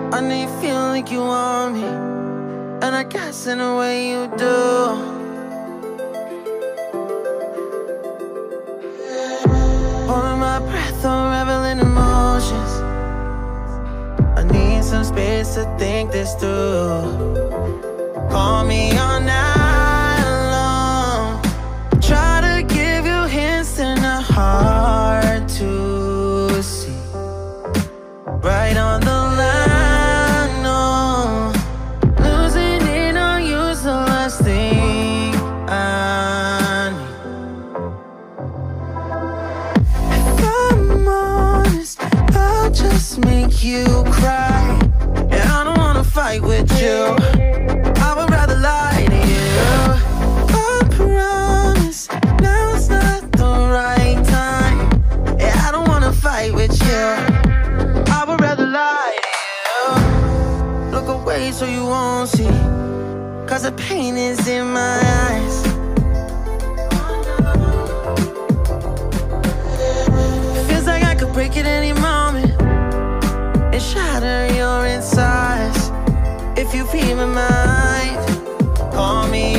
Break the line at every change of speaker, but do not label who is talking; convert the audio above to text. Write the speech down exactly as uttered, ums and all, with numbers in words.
I know you feel like you want me, and I guess in a way you do. Holding my breath, unraveling emotions. I need some space to think this through. Call me all night long. Try to give you hints and a hard to see. Right on the line, no. Losing it on you's the last thing I need. If I'm honest, I'll just make you cry. And I don't wanna fight with you, I would rather lie to you. I promise, now's not the right time. Yeah, I don't wanna fight with you, I would rather lie to you. Look away so you won't see, cause the pain is in my eyes. Feels like I could break at any moment and shatter your insides. If you feel my mind, call me